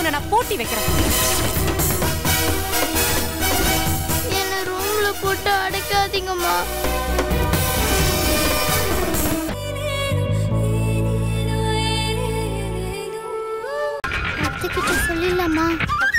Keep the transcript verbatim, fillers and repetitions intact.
உன்னை நான் போட்டி வைக்கிறேன். என்ன ரூம்ல போட்டு அடைக்காதீங்கம்மா. அத்தைக்கிட்ட சொல்லிடலாமா?